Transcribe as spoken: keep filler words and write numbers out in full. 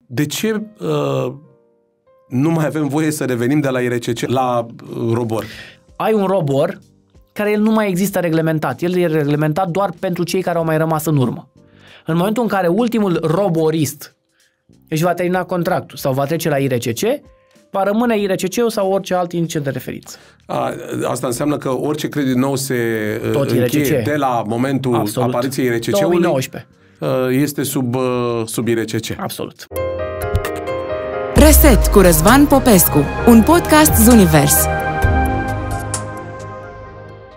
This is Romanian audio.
de ce uh, nu mai avem voie să revenim de la I R C C la uh, robor? Ai un robor care el nu mai există reglementat. El e reglementat doar pentru cei care au mai rămas în urmă. În momentul în care ultimul roborist își va termina contractul sau va trece la I R C C, va rămâne I R C C-ul sau orice alt indicent de referință. A, asta înseamnă că orice credit nou se Tot încheie I R C C. De la momentul Absolut. apariției I R C C-ului două mii nouăsprezece. Este sub, sub I R C C. Absolut. Reset cu Răzvan Popescu, un podcast Zunivers.